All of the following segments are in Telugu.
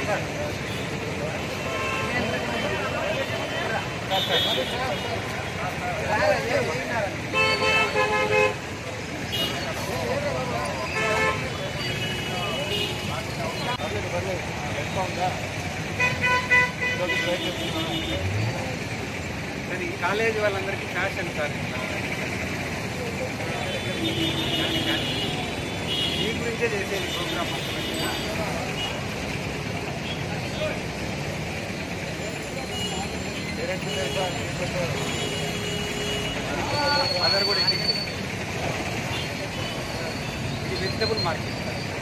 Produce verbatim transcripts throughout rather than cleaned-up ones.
కానీ కాలేజీ వాళ్ళందరికీ ఫ్యాషన్ సార్ ఈ గురించే చేసేది ప్రోగ్రామ్. అదర్ కూడా ఇది వెజిటబుల్ మార్కెట్.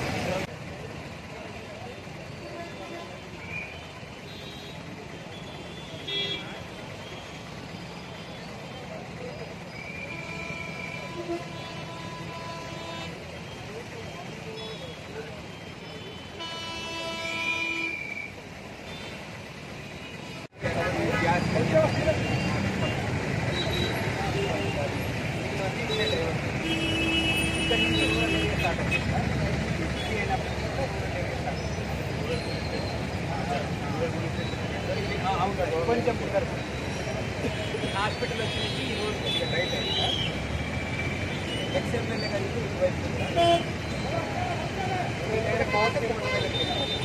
కొంచెం హాస్పిటల్ వచ్చేసి ఈ రోడ్ కొద్దిగా రైట్ అయిందా ఎక్స్ఎంఎల్ఏ కలిపి ఇటువైపు కోట